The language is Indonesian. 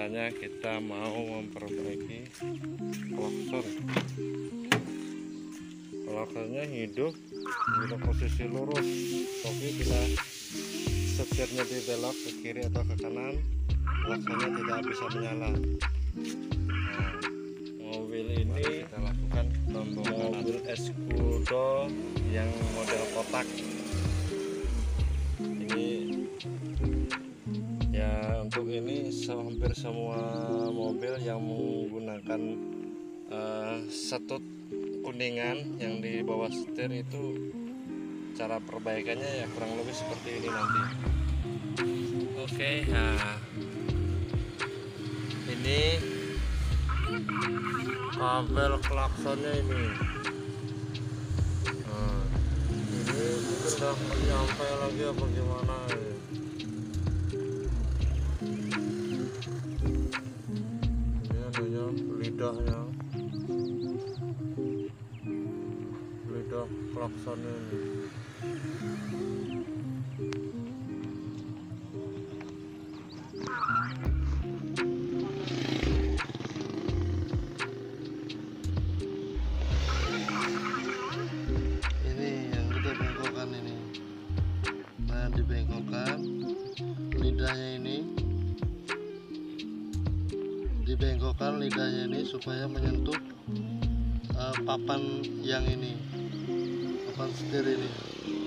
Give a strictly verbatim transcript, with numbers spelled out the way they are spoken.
caranya kita mau memperbaiki klakson. Klaksonnya hidup bila posisi lurus, tapi bila setirnya dibelok ke kiri atau ke kanan, klaksonnya tidak bisa menyala. Nah, mobil ini kita lakukan mobil Escudo yang model kotak. Ini ya, untuk ini hampir semua mobil yang menggunakan uh, setut kuningan yang di bawah setir itu cara perbaikannya ya kurang lebih seperti ini nanti. Oke, nah ini kabel klaksonnya ini. Nah, ini mungkin udah nyampe lagi apa gimana ya. Lidahnya, lidah klaksonnya ini. Ini yang kita bengkokkan ini. Nah, dibengkokkan lidahnya ini. Dibengkokkan lidahnya ini supaya menyentuh uh, papan yang ini, papan setir ini.